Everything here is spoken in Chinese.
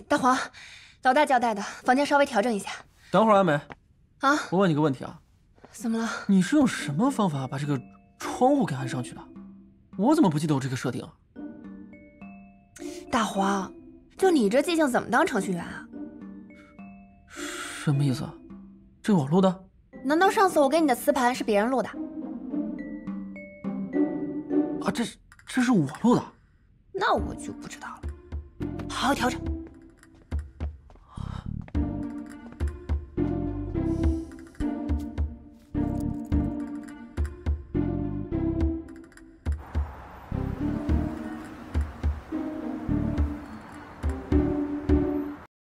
大黄，老大交代的，房间稍微调整一下。 等会儿，安梅。 啊， 我问你个问题啊， 怎么了？ 你是用什么方法把这个窗户给安上去的？我怎么不记得有这个设定啊？ 大黄，就你这记性，怎么当程序员啊？ 什么意思？这我录的？ 难道上次我给你的磁盘是别人录的？ 啊，这是我录的。 那我就不知道了。好好调整。